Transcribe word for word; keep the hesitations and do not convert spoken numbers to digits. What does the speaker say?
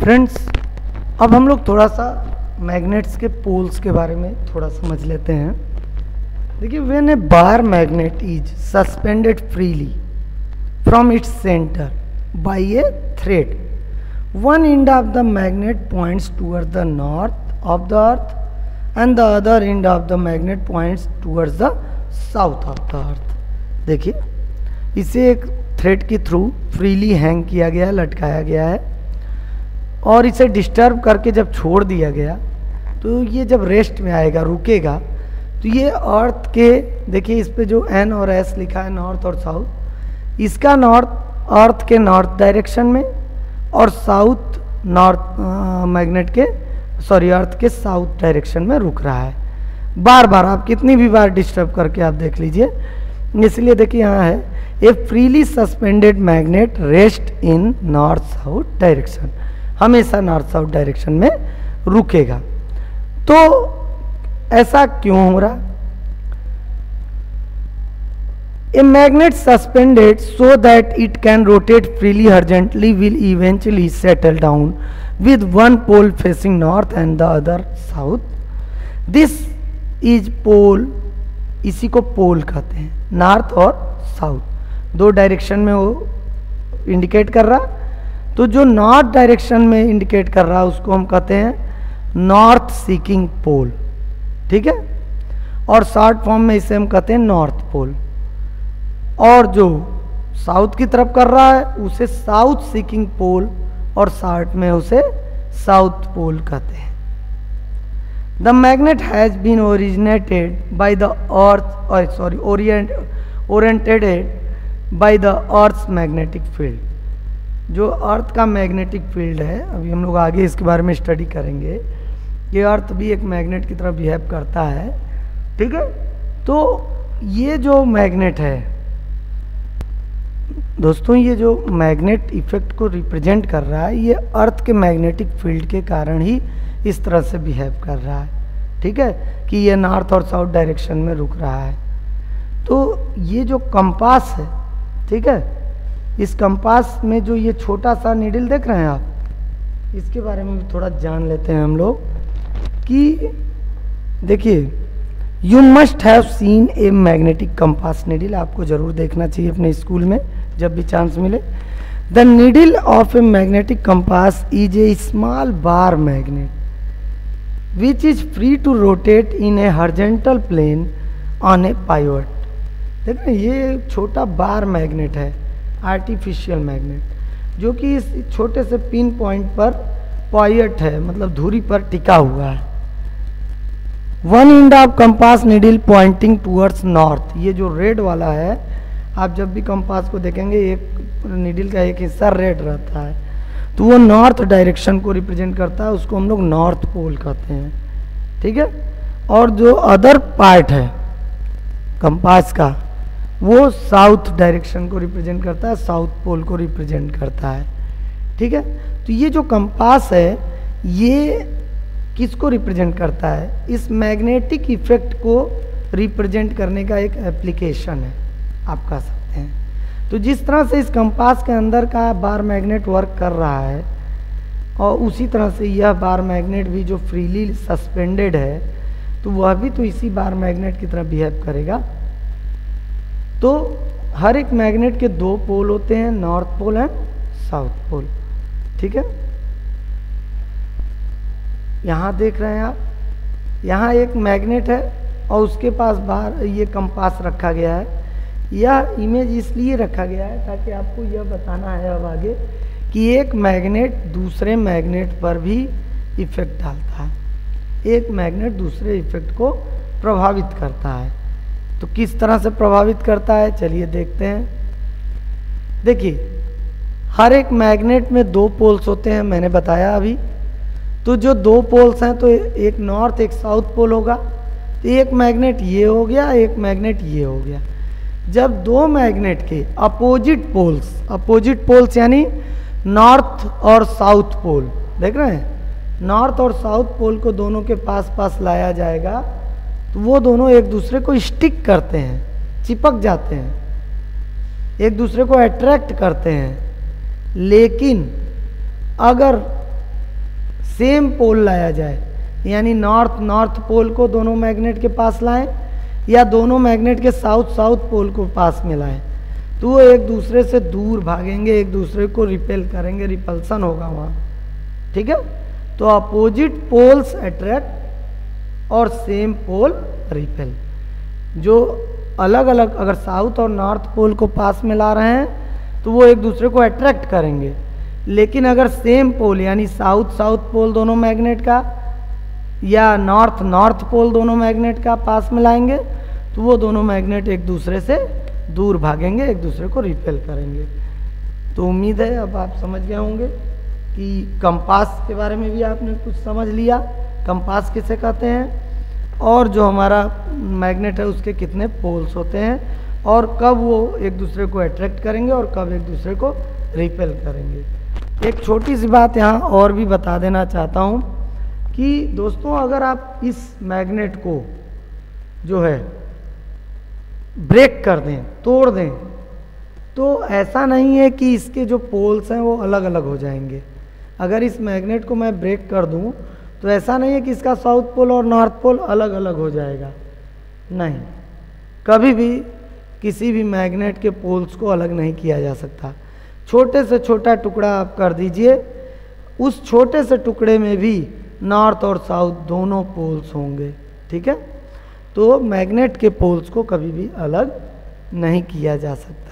Friends, अब हम लोग थोड़ा सा मैग्नेट्स के पोल्स के बारे में थोड़ा समझ लेते हैं। देखिए, when a bar magnet is suspended freely from its centre by a thread, one end of the magnet points toward the north of the earth and the other end of the magnet points towards the south of the earth। देखिए, इसे एक thread के through freely hang किया गया है, लटकाया गया है, और इसे डिस्टर्ब करके जब छोड़ दिया गया तो ये जब रेस्ट में आएगा, रुकेगा, तो ये अर्थ के, देखिए इस पे जो एन और एस लिखा है, नॉर्थ और साउथ, इसका नॉर्थ अर्थ के नॉर्थ डायरेक्शन में और साउथ नॉर्थ मैग्नेट के सॉरी अर्थ के साउथ डायरेक्शन में रुक रहा है। बार बार आप कितनी भी बार डिस्टर्ब करके आप देख लीजिए। इसलिए देखिए यहाँ है, a freely suspended magnet rest in north south direction, हमेशा नॉर्थ साउथ डायरेक्शन में रुकेगा। तो ऐसा क्यों हो रहा? A magnet suspended so that it can rotate freely horizontally will eventually settle down with one pole facing north and the other south. This is pole, इसी को पोल कहते हैं, नॉर्थ और साउथ दो डायरेक्शन में वो इंडिकेट कर रहा। तो जो नॉर्थ डायरेक्शन में इंडिकेट कर रहा है उसको हम कहते हैं नॉर्थ सीकिंग पोल, ठीक है। और शॉर्ट फॉर्म में इसे हम कहते हैं नॉर्थ पोल। और जो साउथ की तरफ कर रहा है उसे साउथ सीकिंग पोल, और शॉर्ट में उसे साउथ पोल कहते हैं। The magnet has been originated by the earth sorry orient oriented by the earth's magnetic field. जो अर्थ का मैग्नेटिक फील्ड है, अभी हम लोग आगे इसके बारे में स्टडी करेंगे, ये अर्थ भी एक मैग्नेट की तरह बिहेव करता है, ठीक है। तो ये जो मैग्नेट है दोस्तों, ये जो मैग्नेट इफेक्ट को रिप्रेजेंट कर रहा है, ये अर्थ के मैग्नेटिक फील्ड के कारण ही इस तरह से बिहेव कर रहा है, ठीक है, कि ये नॉर्थ और साउथ डायरेक्शन में रुक रहा है। तो ये जो कंपास है, ठीक है, इस कंपास में जो ये छोटा सा नीडल देख रहे हैं आप, इसके बारे में भी थोड़ा जान लेते हैं हम लोग कि देखिए, you must have seen a magnetic compass needle, आपको जरूर देखना चाहिए अपने स्कूल में जब भी चांस मिले। The needle of a magnetic compass is a small bar magnet which is free to rotate in a horizontal plane on a pivot. देख रहे हैं, ये छोटा बार मैग्नेट है, आर्टिफिशियल मैग्नेट, जो कि इस छोटे से पिन पॉइंट पर पाइवट है, मतलब धुरी पर टिका हुआ है। One end of compass needle pointing towards north, ये जो रेड वाला है, आप जब भी कंपास को देखेंगे एक नीडल का एक हिस्सा रेड रहता है, तो वो नॉर्थ डायरेक्शन को रिप्रेजेंट करता है, उसको हम लोग नॉर्थ पोल कहते हैं, ठीक है। और जो अदर पार्ट है कंपास का, वो साउथ डायरेक्शन को रिप्रेजेंट करता है, साउथ पोल को रिप्रेजेंट करता है, ठीक है। तो ये जो कंपास है, ये किसको रिप्रेजेंट करता है? इस मैग्नेटिक इफेक्ट को रिप्रेजेंट करने का एक एप्लीकेशन है, आप कह सकते हैं। तो जिस तरह से इस कंपास के अंदर का बार मैग्नेट वर्क कर रहा है, और उसी तरह से यह बार मैग्नेट भी जो फ्रीली सस्पेंडेड है, तो वह भी तो इसी बार मैग्नेट की तरह बिहेव करेगा। तो हर एक मैग्नेट के दो पोल होते हैं, north pole and south pole, ठीक है। यहाँ देख रहे हैं आप, यहाँ एक मैग्नेट है और उसके पास बाहर ये कंपास रखा गया है। यह इमेज इसलिए रखा गया है ताकि आपको यह बताना है अब आगे कि एक मैग्नेट दूसरे मैग्नेट पर भी इफेक्ट डालता है, एक मैग्नेट दूसरे इफेक्ट को प्रभावित करता है। तो किस तरह से प्रभावित करता है, चलिए देखते हैं। देखिए, हर एक मैग्नेट में दो पोल्स होते हैं, मैंने बताया अभी। तो जो दो पोल्स हैं, तो एक नॉर्थ एक साउथ पोल होगा, तो एक मैग्नेट ये हो गया, एक मैग्नेट ये हो गया। जब दो मैग्नेट के अपोजिट पोल्स, अपोजिट पोल्स यानी नॉर्थ और साउथ पोल, देख रहे हैं, नॉर्थ और साउथ पोल को दोनों के पास पास लाया जाएगा, तो वो दोनों एक दूसरे को स्टिक करते हैं, चिपक जाते हैं, एक दूसरे को अट्रैक्ट करते हैं। लेकिन अगर सेम पोल लाया जाए, यानी नॉर्थ नॉर्थ पोल को दोनों मैग्नेट के पास लाएं या दोनों मैग्नेट के साउथ साउथ पोल को पास में लाएं, तो वो एक दूसरे से दूर भागेंगे, एक दूसरे को रिपेल करेंगे, रिपल्सन होगा वहाँ, ठीक है। तो अपोजिट पोल्स अट्रैक्ट और सेम पोल रिपेल। जो अलग अलग, अगर साउथ और नॉर्थ पोल को पास में ला रहे हैं तो वो एक दूसरे को अट्रैक्ट करेंगे, लेकिन अगर सेम पोल यानी साउथ साउथ पोल दोनों मैग्नेट का या नॉर्थ नॉर्थ पोल दोनों मैग्नेट का पास में लाएंगे तो वो दोनों मैग्नेट एक दूसरे से दूर भागेंगे, एक दूसरे को रिपेल करेंगे। तो उम्मीद है अब आप समझ गए होंगे कि कंपास के बारे में भी आपने कुछ समझ लिया, कंपास किसे कहते हैं और जो हमारा मैग्नेट है उसके कितने पोल्स होते हैं और कब वो एक दूसरे को अट्रैक्ट करेंगे और कब एक दूसरे को रिपेल करेंगे। एक छोटी सी बात यहाँ और भी बता देना चाहता हूँ कि दोस्तों, अगर आप इस मैग्नेट को जो है ब्रेक कर दें, तोड़ दें, तो ऐसा नहीं है कि इसके जो पोल्स हैं वो अलग अलग हो जाएंगे। अगर इस मैग्नेट को मैं ब्रेक कर दूं तो ऐसा नहीं है कि इसका साउथ पोल और नॉर्थ पोल अलग अलग हो जाएगा, नहीं, कभी भी किसी भी मैग्नेट के पोल्स को अलग नहीं किया जा सकता। छोटे से छोटा टुकड़ा आप कर दीजिए, उस छोटे से टुकड़े में भी नॉर्थ और साउथ दोनों पोल्स होंगे, ठीक है। तो मैग्नेट के पोल्स को कभी भी अलग नहीं किया जा सकता।